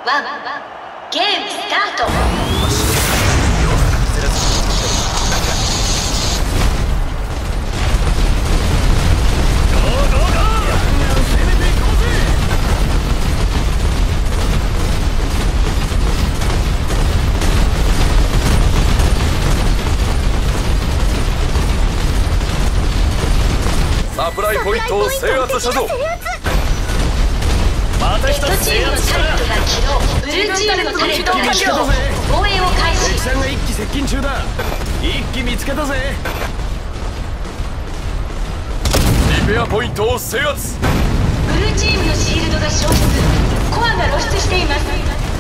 ワンゲームスタート。 サプライポイントを制圧したぞ。 また一つチームのタレットが起動。ブルーチームのタレットが起動。防衛を開始。 敵さんが一機接近中だ。一機見つけたぜ。 リペアポイントを制圧。 ブルーチームのシールドが消失。コアが露出しています。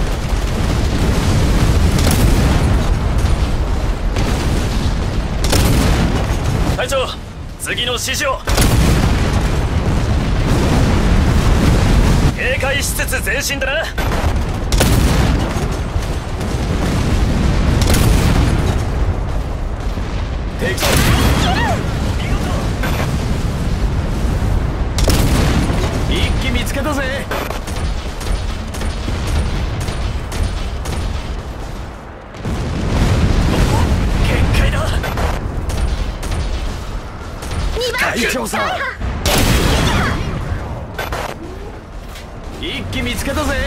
隊長、次の指示を。警戒しつつ前進だな。敵一機見つけたぜ。 限界だ。 隊長さん、一機見つけたぜ。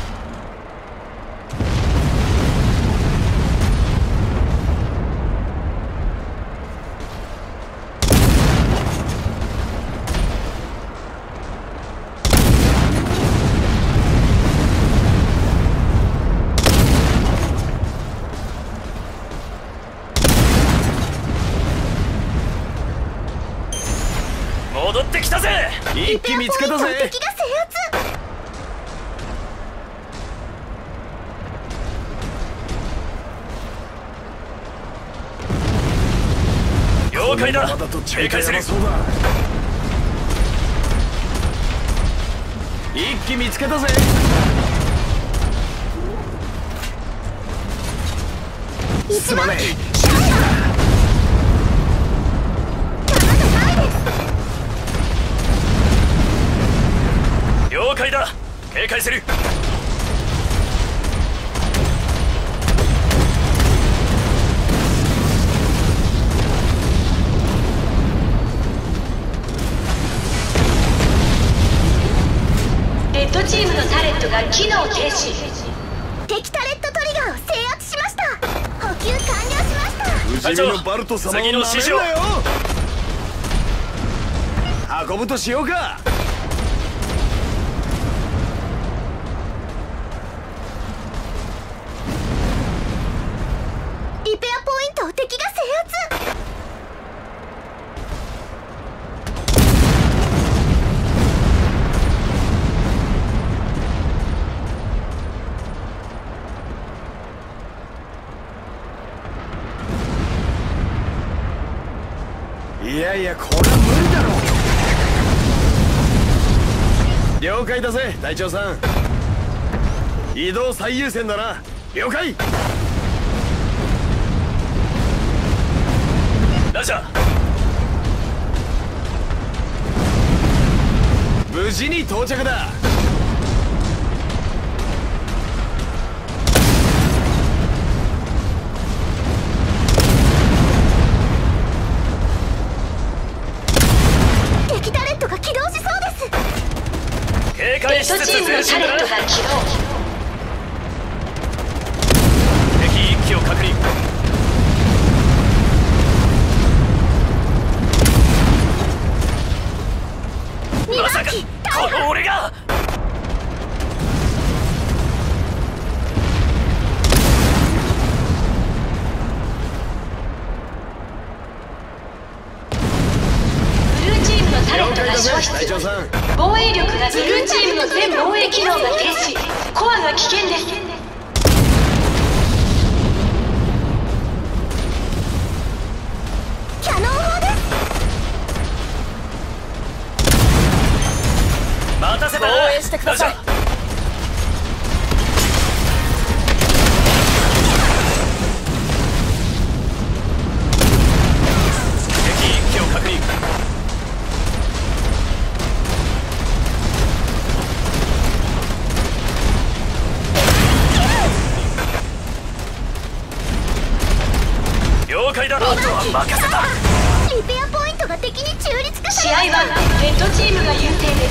戻ってきたぜ。 一機見つけたぜ。 敵が制圧。 了解だ。 まだと警戒する。 そうだ。一機見つけたぜ。すまねえ。 了解だ。警戒する。 レッドチームのタレットが機能停止。 敵タレットトリガーを制圧しました。補給完了しました。 不死身のバルト様を次の指示を。 なめるなよ。運ぶとしようか。 リペアポイントを敵が制圧。 いやいや、これは無理だろ。了解だぜ、隊長さん。移動最優先だな。了解。 ラジャー。 無事に到着だ。 敵タレットが起動しそうです。 警戒しつつ前進だな。 レッドチームのタレットが起動。 敵一機を確認。まさかこの俺が。 ブルーチームのタレットが消失。 隊長さん。 防衛力がブルーチームの全防衛機能が停止。コアが危険です。 キャノン砲です。 待たせたな。 防衛してください。 ラジャー。敵一機を確認。 あとは任せた。 リペアポイントが敵に中立化さ試れ合はレッドチームが優勢です。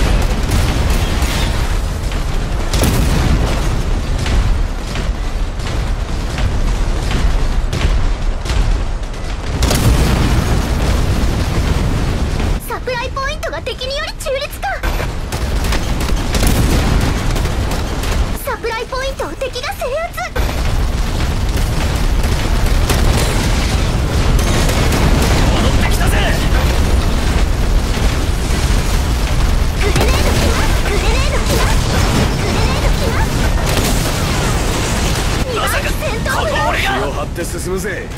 サプライポイントが敵により中立化。サプライポイントを敵が制圧。 戻ってきたぜ。 グレネード来ます。グレネード来ます。グレネード来ます。 まさか戦闘部ここ俺気をが。 張って進むぜ。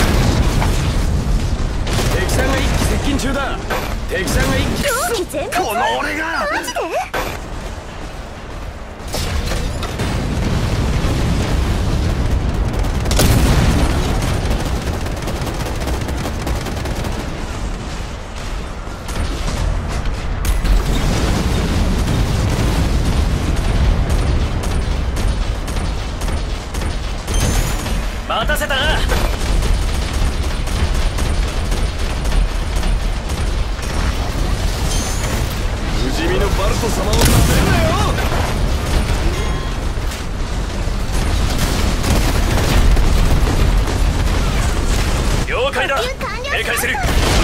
敵さんが一気接近中だ。敵さんが一気同期全滅。 この俺が。 マジで？ 待たせたな。 不死身のバルト様をなめるなよ。 了解だ。警戒する。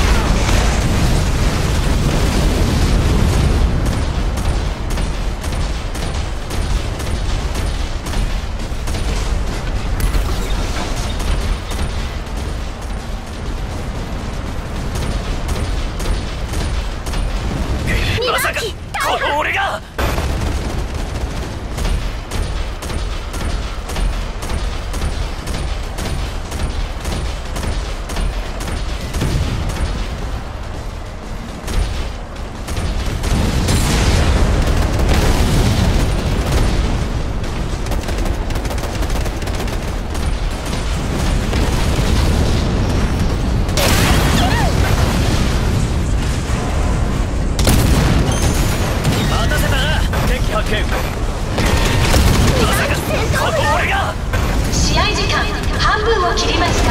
まさかこの俺が。待たせたな。敵発見。まさかこの俺が。 試合時間半分を切りました。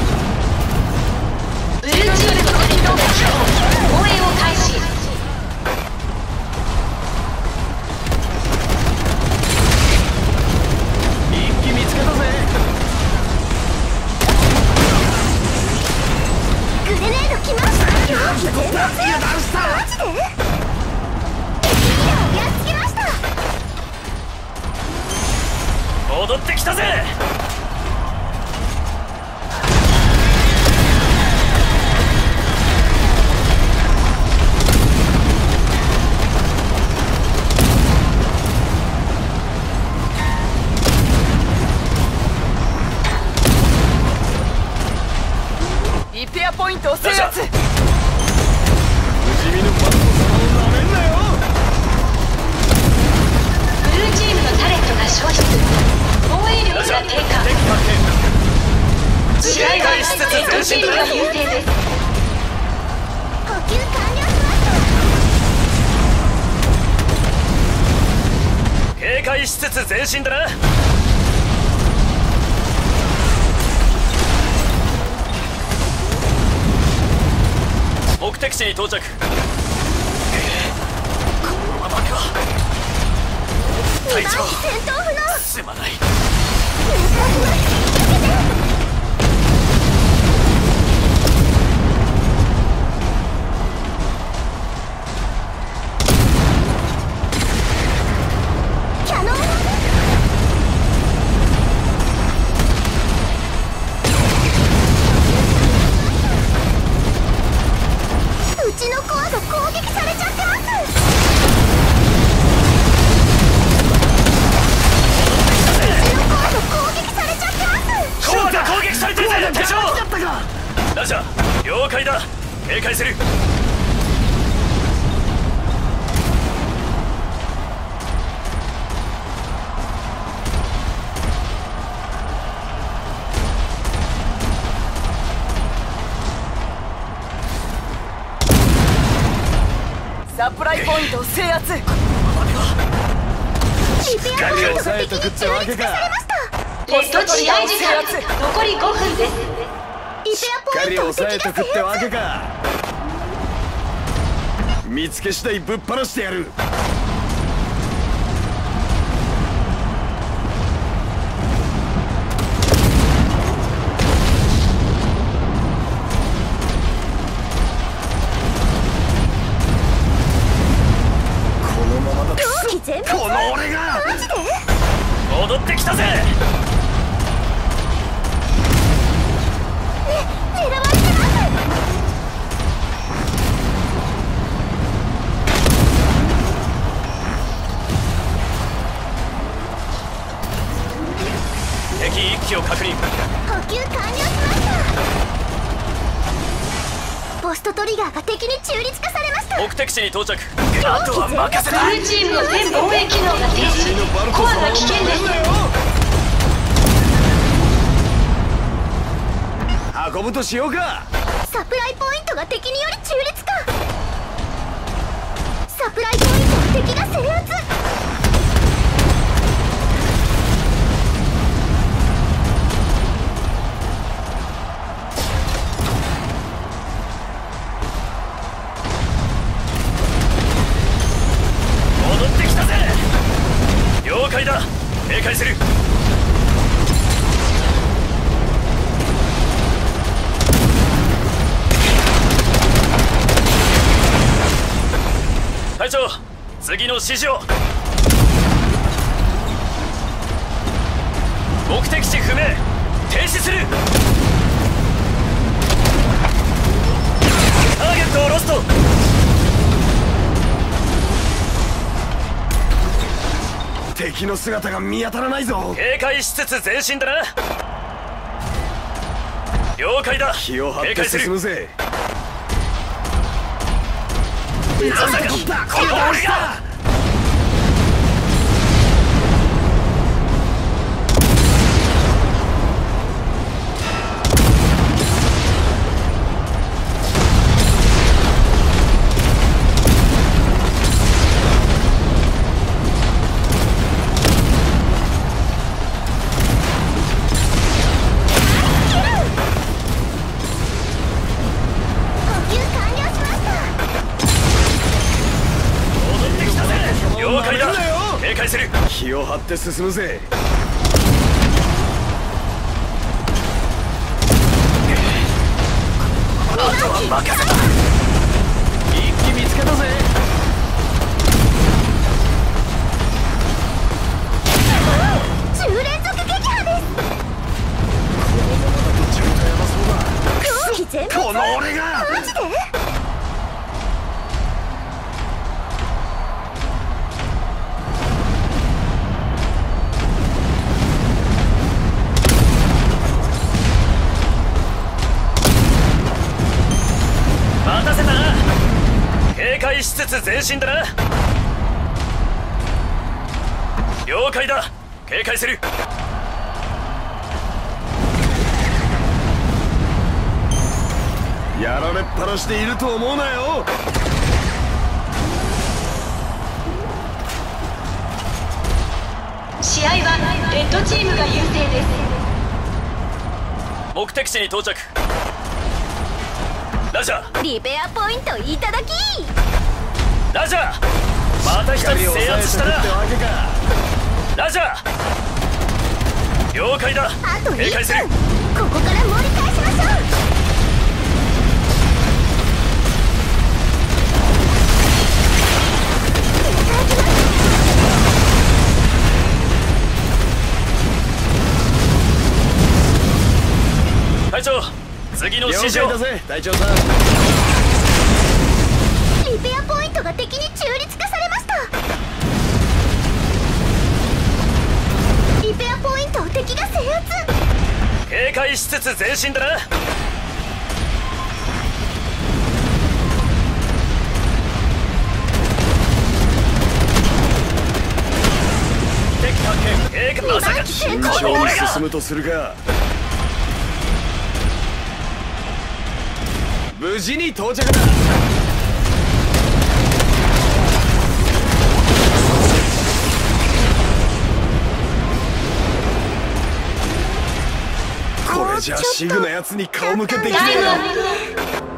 ブルーチームのタレットが起動。防衛を開始。 一気見つけたぜ。 グレネード来ます。同期全滅。マジで？やっつけました。 戻ってきたぜ。 リペアポイントを制圧。 不死身のバルト様をなめんなよ。 ブルーチームのタレットが消失。防衛力が低敵下。 発試合はレッドチームが優勢です。 補給完了しました。 警戒しつつ前進だな。目的地に到着。このままか。隊長、 戦闘不能。 すまない。 キャノン。うちのコアが攻撃されちゃってます。攻撃されちゃってます。 コアが攻撃されてるぜ隊長。ラジャー了解だ。警戒する。 サプライポイントを制圧。 リペアポイントが敵に中立化されました。 レッド試合時間残り5分です。 リペしアポイントをっかり抑え敵が制とくってわけ圧。 か。見つけ次第ぶっ放してやる。このままだと同期全滅。 この俺がマジで？ 戻ってきたぜ。 狙われてます。 敵1機を確認。 補給完了しました。ポストトリガーが敵に中立化されました。 目的地に到着。あとは任せた。 ブルーチームの全防衛機能が停止。コアが危険です。 運ぶとしようか。 サプライポイントが敵により中立化。サプライポイントを敵が制圧。 戻ってきたぜ。了解だ。警戒する。隊長、次の指示を。目的地不明、停止する。ターゲットをロスト。 敵の姿が見当たらないぞ。 警戒しつつ前進だな。了解だ。 気を張って警戒する。 進むぜ。 まさかこの俺が。 補給完了しました。 戻ってきたぜ。了解だ。警戒する。 気を張って進むぜ。 あとは任せた。 一気見つけたぜ。 10連続撃破です。 ちょっとヤバそう同期全滅。 だ。この俺がマジで？ 待たせたな。警戒しつつ前進だな。了解だ。警戒する。 やられっぱなしでいると思うなよ。 試合はレッドチームが優勢です。 目的地に到着。ラジャー、 リペアポイントいただき。 ラジャー、また一つ制圧したな。 ってわけか。 ラジャー、了解だ。 あと1 警戒する。 分。ここから盛り返しましょう。 隊長、次の指了示を。 解だぜ隊長さん。 リペアポイントが敵に中立化されました。リペアポイントを敵が制圧。 警戒しつつ前進だな。敵発見。まさか慎この重に俺が。 進むとするか。無事に到着だ。これじゃあシグのやつに顔向けできねタイムアえよ。 ップ